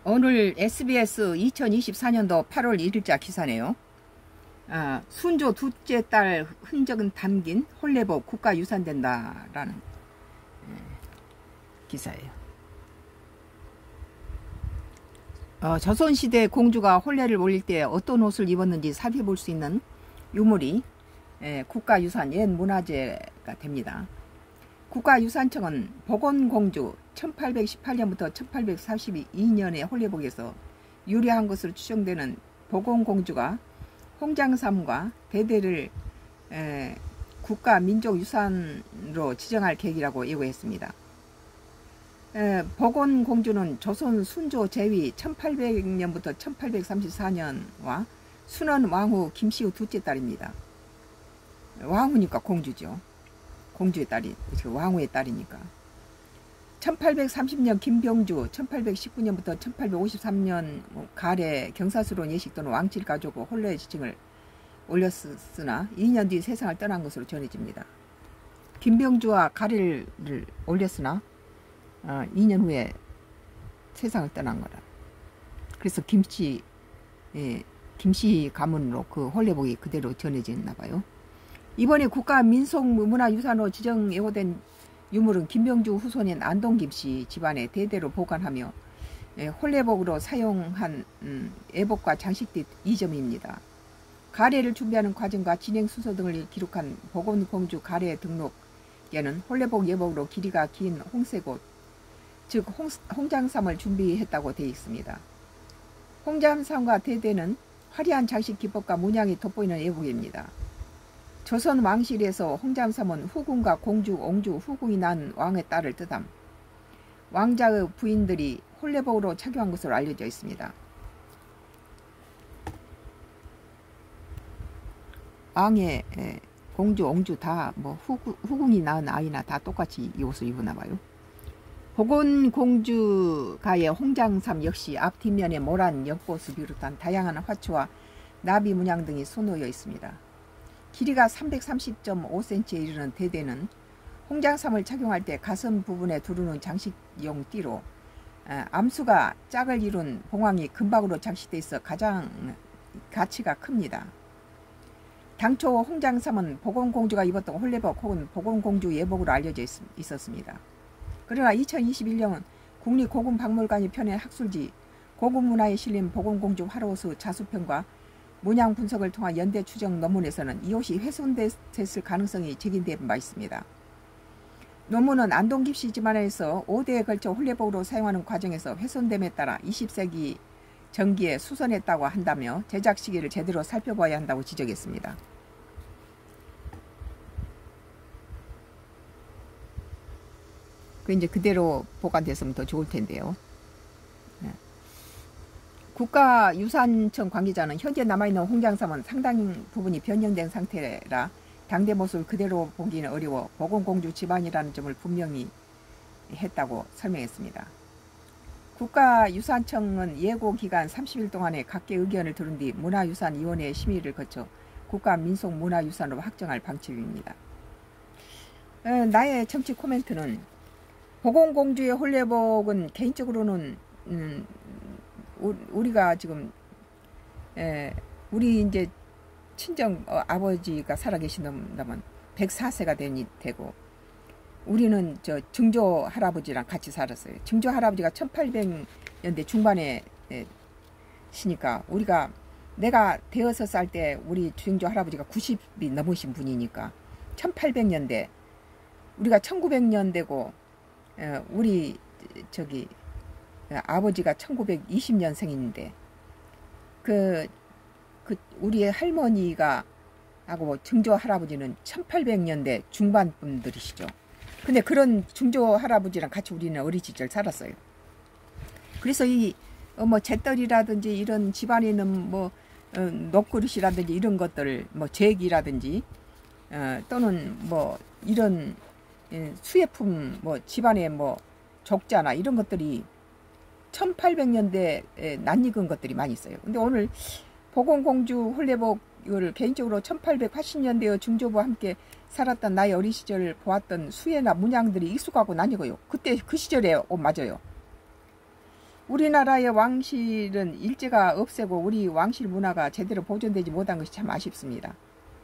오늘 SBS 2024년도 8월 1일자 기사네요. 순조 둘째 딸 흔적은 담긴 홀레복 국가유산된다라는 기사예요. 조선시대 공주가 혼례를 올릴 때 어떤 옷을 입었는지 살펴볼 수 있는 유물이 국가유산 옛문화재가 됩니다. 국가유산청은 복원공주 1818년부터 1842년의 홀레복에서 유래한 것으로 추정되는 복원공주가 홍장삼과 대대를 국가민족유산으로 지정할 계획이라고 예고했습니다. 복원공주는 조선 순조 제위 1800년부터 1834년와 순원 왕후 김씨의 둘째 딸입니다. 왕후니까 공주죠. 공주의 딸이, 왕후의 딸이니까. 1830년 김병주, 1819년부터 1853년 가래 경사스러운 예식 또는 왕실 가족 혼례의 지칭을 올렸으나 2년 뒤 세상을 떠난 것으로 전해집니다. 김병주와 가래를 올렸으나 2년 후에 세상을 떠난 거라. 그래서 김씨 가문으로 그 혼례복이 그대로 전해졌나 봐요. 이번에 국가민속문화유산으로 지정 예고된 유물은 김병주 후손인 안동김씨 집안에 대대로 보관하며 혼례복으로 사용한 애복과 장식빛 2점입니다. 가래를 준비하는 과정과 진행 순서 등을 기록한 복원공주 가래 등록에는 혼례복 예복으로 길이가 긴 홍색옷, 즉 홍장삼을 준비했다고 되어 있습니다. 홍장삼과 대대는 화려한 장식 기법과 문양이 돋보이는 예복입니다. 조선 왕실에서 홍장삼은 후궁과 공주, 옹주, 후궁이 난 왕의 딸을 뜻함. 왕자의 부인들이 혼례복으로 착용한 것으로 알려져 있습니다. 왕의 공주, 옹주 다 후궁이 낳은 아이나 다 똑같이 이 옷을 입으나 봐요. 복원공주가의 홍장삼 역시 앞 뒷면에 모란 연꽃을 비롯한 다양한 화초와 나비 문양 등이 수놓여 있습니다. 길이가 330.5cm에 이르는 대대는 홍장삼을 착용할 때 가슴 부분에 두르는 장식용 띠로 암수가 짝을 이룬 봉황이 금박으로 장식되어 있어 가장 가치가 큽니다. 당초 홍장삼은 복원공주가 입었던 혼례복 혹은 복원공주 예복으로 알려져 있었습니다. 그러나 2021년 국립고궁박물관이 펴낸 학술지 고궁문화에 실린 복원공주 화로수 자수편과 문양 분석을 통한 연대 추정 논문에서는 이 옷이 훼손됐을 가능성이 제기된 바 있습니다. 논문은 안동김씨 집안에서 5대에 걸쳐 혼례복으로 사용하는 과정에서 훼손됨에 따라 20세기 전기에 수선했다고 한다며 제작 시기를 제대로 살펴봐야 한다고 지적했습니다. 이제 그대로 보관됐으면 더 좋을 텐데요. 국가유산청 관계자는 현재 남아있는 홍장삼은 상당 부분이 변형된 상태라 당대 모습을 그대로 보기는 어려워 복원공주 집안이라는 점을 분명히 했다고 설명했습니다. 국가유산청은 예고기간 30일 동안에 각계 의견을 들은 뒤 문화유산위원회의 심의를 거쳐 국가민속문화유산으로 확정할 방침입니다. 나의 정치 코멘트는 복원공주의 혼례복은 개인적으로는 우리가 지금 우리 이제 친정 아버지가 살아계신다면 104세가 되고 우리는 저 증조 할아버지랑 같이 살았어요. 증조 할아버지가 1800년대 중반에 시니까 내가 되어서 살 때 우리 증조 할아버지가 90이 넘으신 분이니까 1800년대 우리가 1900년대고 우리 저기 아버지가 1920년생인데 우리 할머니가 하고 증조 할아버지는 1800년대 중반 분들이시죠. 근데 그런 증조 할아버지랑 같이 우리는 어린 시절 살았어요. 그래서 이 잿더리라든지 이런 집안에 있는 녹그릇이라든지 이런 것들 잭이라든지 또는 이런 수예품 집안에 족자나 이런 것들이 1800년대에 낯익은 것들이 많이 있어요. 근데 오늘 복원공주 혼례복을 개인적으로 1880년대의 증조부와 함께 살았던 나의 어린 시절 보았던 수예나 문양들이 익숙하고 낯익어요. 그때 그 시절에 맞아요. 우리나라의 왕실은 일제가 없애고 우리 왕실 문화가 제대로 보존되지 못한 것이 참 아쉽습니다.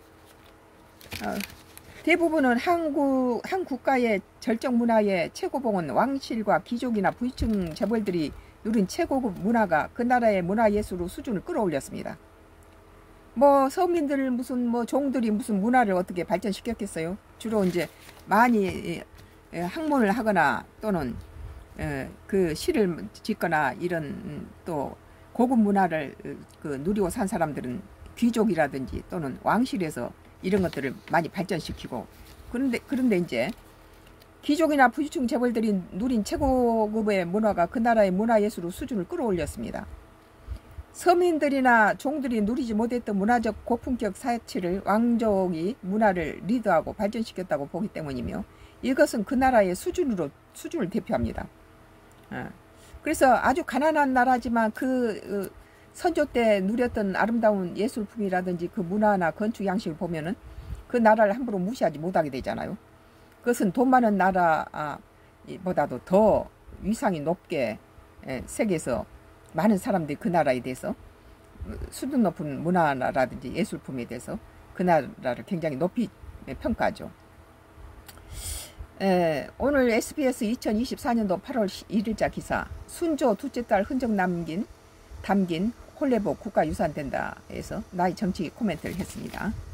대부분은 한 국가의 절정 문화의 최고봉은 왕실과 귀족이나 부유층 재벌들이 누린 최고급 문화가 그 나라의 문화예술로 수준을 끌어올렸습니다. 뭐 서민들 무슨 뭐 종들이 무슨 문화를 어떻게 발전시켰겠어요? 주로 이제 많이 학문을 하거나 또는 그 시를 짓거나 이런 또 고급 문화를 누리고 산 사람들은 귀족이라든지 또는 왕실에서 이런 것들을 많이 발전시키고 그런데 이제 귀족이나 부유층 재벌들이 누린 최고급의 문화가 그 나라의 문화예술로 수준을 끌어올렸습니다. 서민들이나 종들이 누리지 못했던 문화적 고품격 사치를 왕족이 문화를 리드하고 발전시켰다고 보기 때문이며 이것은 그 나라의 수준을 대표합니다. 그래서 아주 가난한 나라지만 그 선조 때 누렸던 아름다운 예술품이라든지 그 문화나 건축 양식을 보면은 그 나라를 함부로 무시하지 못하게 되잖아요. 그것은 돈 많은 나라보다도 더 위상이 높게 세계에서 많은 사람들이 그 나라에 대해서 수준 높은 문화라든지 예술품에 대해서 그 나라를 굉장히 높이 평가하죠. 오늘 SBS 2024년도 8월 1일자 기사 순조 둘째 딸 흔적 담긴 홀레복 국가유산 된다에서 나의 정치 코멘트를 했습니다.